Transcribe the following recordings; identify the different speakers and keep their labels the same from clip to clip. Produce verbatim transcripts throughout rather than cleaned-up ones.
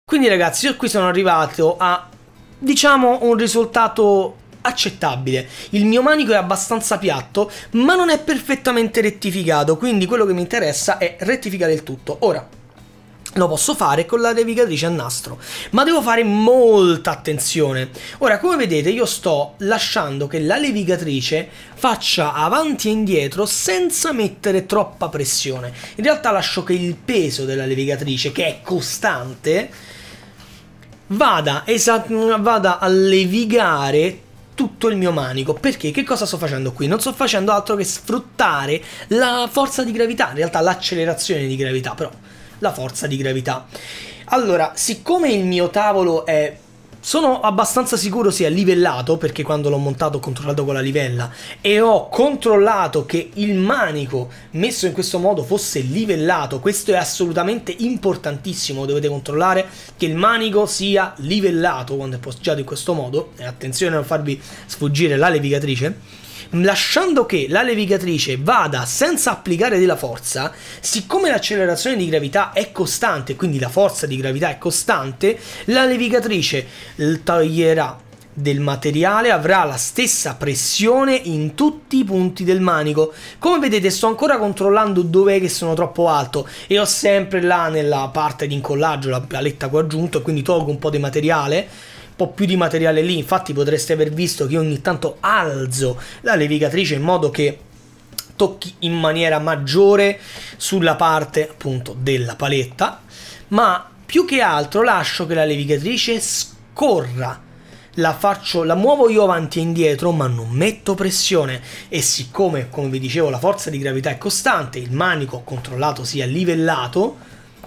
Speaker 1: Quindi ragazzi, io qui sono arrivato a, diciamo, un risultato accettabile. Il mio manico è abbastanza piatto, ma non è perfettamente rettificato, quindi quello che mi interessa è rettificare il tutto. Ora, lo posso fare con la levigatrice a nastro, ma devo fare molta attenzione. Ora, come vedete, io sto lasciando che la levigatrice faccia avanti e indietro senza mettere troppa pressione. In realtà lascio che il peso della levigatrice, che è costante, vada, vada a levigare tutto il mio manico. Perché? Che cosa sto facendo qui? Non sto facendo altro che sfruttare la forza di gravità, in realtà l'accelerazione di gravità, però la forza di gravità. Allora, siccome il mio tavolo è, sono abbastanza sicuro sia livellato, perché quando l'ho montato ho controllato con la livella e ho controllato che il manico messo in questo modo fosse livellato. Questo è assolutamente importantissimo, dovete controllare che il manico sia livellato quando è posteggiato in questo modo, e attenzione a non farvi sfuggire la levigatrice. Lasciando che la levigatrice vada senza applicare della forza, siccome l'accelerazione di gravità è costante, quindi la forza di gravità è costante, la levigatrice toglierà del materiale, avrà la stessa pressione in tutti i punti del manico. Come vedete, sto ancora controllando dov'è che sono troppo alto e ho sempre là nella parte di incollaggio la paletta che ho aggiunto, e quindi tolgo un po' di materiale, un po' più di materiale lì. Infatti potreste aver visto che ogni tanto alzo la levigatrice in modo che tocchi in maniera maggiore sulla parte appunto della paletta, ma più che altro lascio che la levigatrice scorra. La faccio, la muovo io avanti e indietro, ma non metto pressione, e siccome, come vi dicevo, la forza di gravità è costante, il manico ho controllato sia livellato,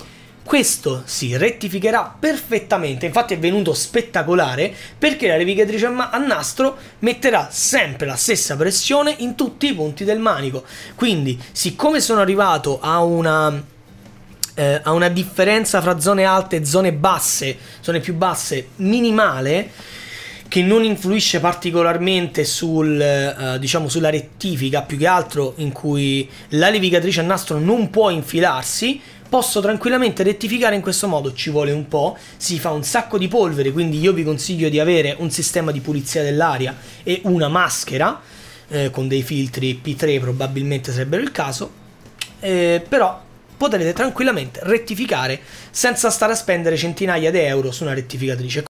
Speaker 1: questo si rettificherà perfettamente. Infatti è venuto spettacolare, perché la levigatrice a nastro metterà sempre la stessa pressione in tutti i punti del manico. Quindi, siccome sono arrivato a una eh, a una differenza fra zone alte e zone basse, zone più basse minimale, che non influisce particolarmente sul, eh, diciamo, sulla rettifica, più che altro in cui la levigatrice a nastro non può infilarsi, posso tranquillamente rettificare in questo modo. Ci vuole un po', si fa un sacco di polvere, quindi io vi consiglio di avere un sistema di pulizia dell'aria e una maschera eh, con dei filtri P tre, probabilmente sarebbero il caso, eh, però potrete tranquillamente rettificare senza stare a spendere centinaia di euro su una rettificatrice.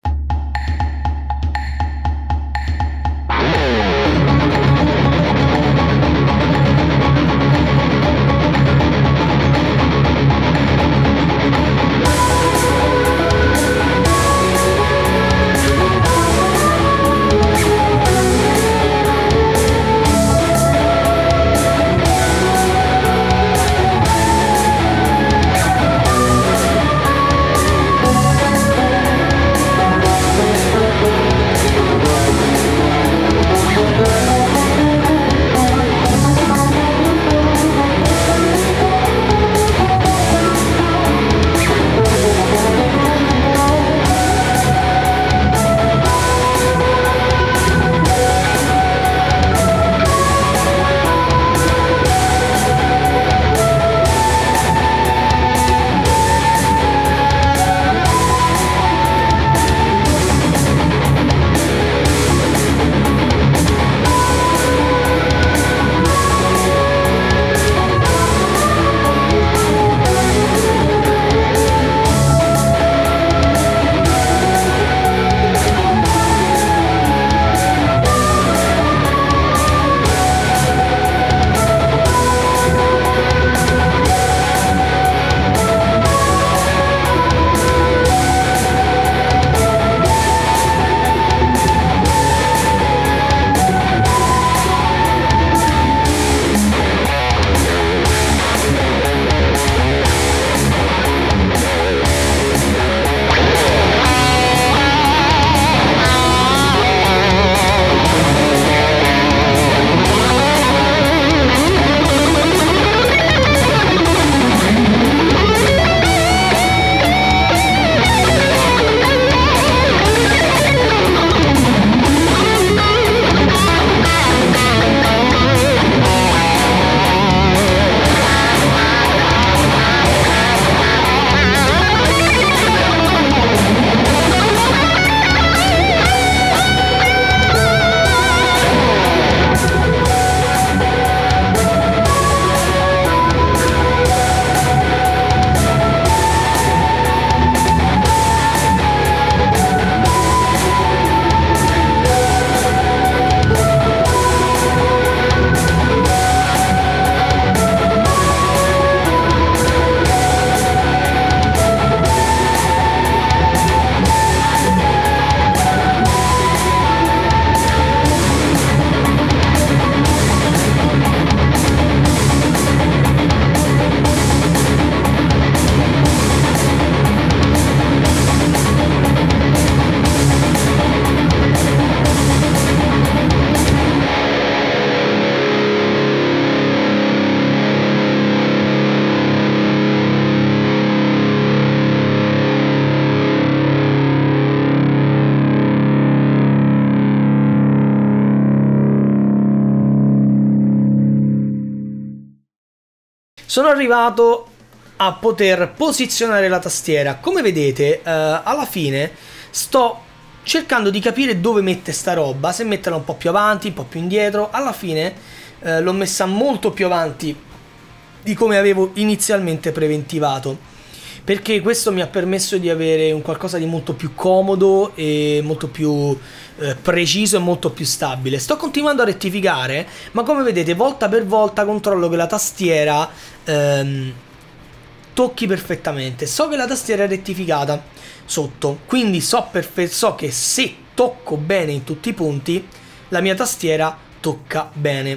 Speaker 1: sono arrivato a poter posizionare la tastiera. Come vedete, eh, alla fine sto cercando di capire dove mette sta roba, se metterla un po' più avanti, un po' più indietro. Alla fine eh, l'ho messa molto più avanti di come avevo inizialmente preventivato, perché questo mi ha permesso di avere un qualcosa di molto più comodo e molto più eh, preciso e molto più stabile. Sto continuando a rettificare, ma come vedete volta per volta controllo che la tastiera ehm, tocchi perfettamente. So che la tastiera è rettificata sotto, quindi so, so che se tocco bene in tutti i punti la mia tastiera tocca bene.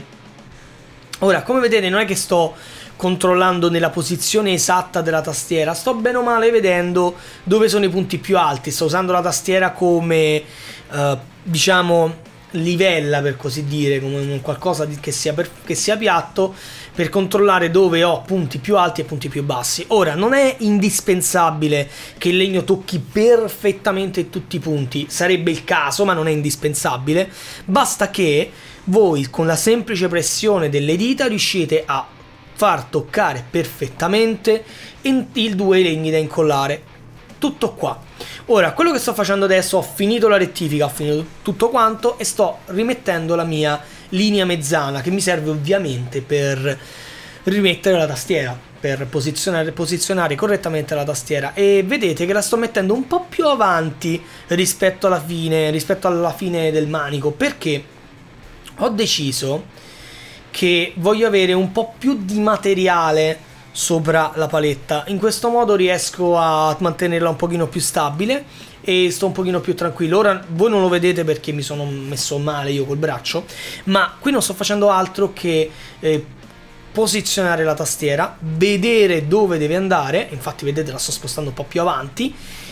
Speaker 1: Ora, come vedete, non è che sto controllando nella posizione esatta della tastiera, sto bene o male vedendo dove sono i punti più alti. Sto usando la tastiera come eh, diciamo livella, per così dire, come un qualcosa di, che, sia per, che sia piatto, per controllare dove ho punti più alti e punti più bassi. Ora, non è indispensabile che il legno tocchi perfettamente tutti i punti, sarebbe il caso, ma non è indispensabile. Basta che voi con la semplice pressione delle dita riuscite a far toccare perfettamente i due legni da incollare. Tutto qua. Ora, quello che sto facendo adesso, ho finito la rettifica, ho finito tutto quanto e sto rimettendo la mia linea mezzana, che mi serve ovviamente per rimettere la tastiera, per posizionare, posizionare correttamente la tastiera. E vedete che la sto mettendo un po' più avanti rispetto alla fine, rispetto alla fine del manico, perché ho deciso che voglio avere un po' più di materiale sopra la paletta. In questo modo riesco a mantenerla un pochino più stabile e sto un pochino più tranquillo. Ora voi non lo vedete perché mi sono messo male io col braccio, ma qui non sto facendo altro che eh, posizionare la tastiera, vedere dove deve andare. Infatti vedete, la sto spostando un po' più avanti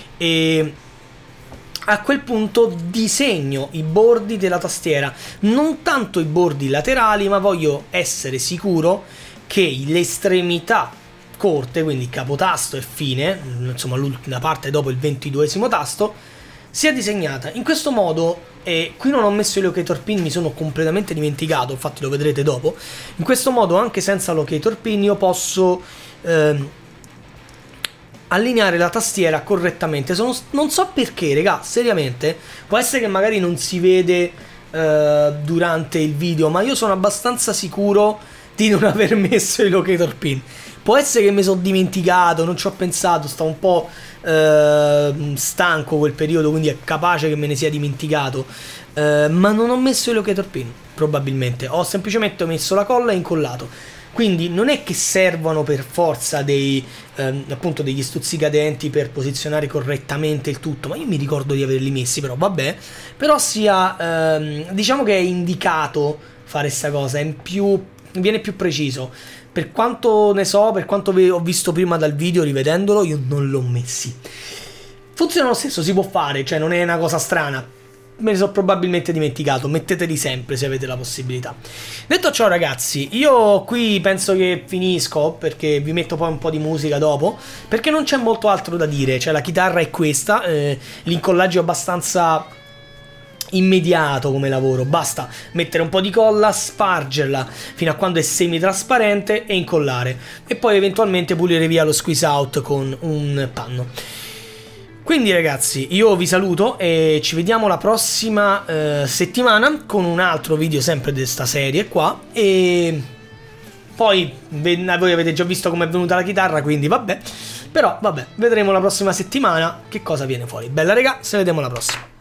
Speaker 1: e a quel punto disegno i bordi della tastiera, non tanto i bordi laterali, ma voglio essere sicuro che le estremità corte, quindi capotasto e fine, insomma l'ultima parte dopo il ventiduesimo tasto, sia disegnata. In questo modo, e qui non ho messo il locator pin, mi sono completamente dimenticato, infatti lo vedrete dopo. In questo modo, anche senza locator pin, io posso ehm, allineare la tastiera correttamente. Sono, non so perché, raga, seriamente, può essere che magari non si vede eh, durante il video, ma io sono abbastanza sicuro di non aver messo il locator pin. Può essere che mi sono dimenticato, non ci ho pensato, stavo un po' eh, stanco quel periodo, quindi è capace che me ne sia dimenticato, eh, ma non ho messo il locator pin, probabilmente. Ho semplicemente messo la colla e incollato. Quindi non è che servono per forza dei, ehm, appunto degli stuzzicadenti per posizionare correttamente il tutto, ma io mi ricordo di averli messi, però vabbè. Però sia, ehm, diciamo che è indicato fare sta cosa, è in più, viene più preciso. Per quanto ne so, per quanto ho visto prima dal video rivedendolo, io non l'ho messi. Funziona lo stesso, si può fare, cioè non è una cosa strana. Me ne sono probabilmente dimenticato, metteteli sempre se avete la possibilità. Detto ciò, ragazzi, io qui penso che finisco, perché vi metto poi un po' di musica dopo, perché non c'è molto altro da dire. Cioè la chitarra è questa, eh, l'incollaggio è abbastanza immediato come lavoro, basta mettere un po' di colla, spargerla fino a quando è semi-trasparente e incollare, e poi eventualmente pulire via lo squeeze out con un panno. Quindi ragazzi, io vi saluto e ci vediamo la prossima eh, settimana con un altro video sempre di questa serie qua, e poi voi avete già visto come è venuta la chitarra, quindi vabbè, però vabbè, vedremo la prossima settimana che cosa viene fuori. Bella raga, se vediamo alla prossima.